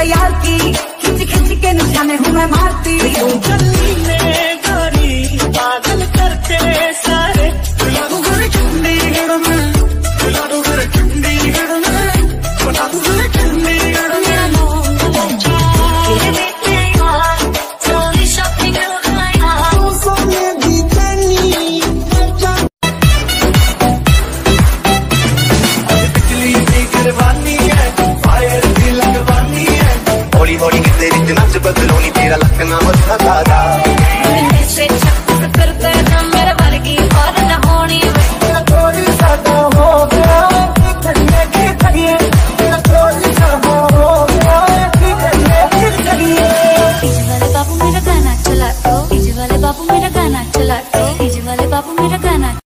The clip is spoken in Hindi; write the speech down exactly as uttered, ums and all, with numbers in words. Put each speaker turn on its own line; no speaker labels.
यार की, खिंच खिंच के निशाने हूँ मैं मारती।
गली में गोरी पागल करते सारे,
तुला तो घर चंडीगढ़ में, तुला तो घर चंडीगढ़ में, बता तू घर चंडीगढ़ में।
लगवानी है, फायर भी लगवानी है, हौली हौली कितने रिश्ते नच बदलोनी, तेरा लखना मथा दादा
से छक्कर करते ना मेरे वर्गी और न होनी।
तेरा थोड़ी सा हो गया करने की करिए, तेरा थोड़ी सा हो गया करने की करिए।
डीजे वाले बाबू मेरा गाना चला दो, डीजे वाले बाबू मेरा गाना चला दो, डीजे वाले बाबू मेरा गाना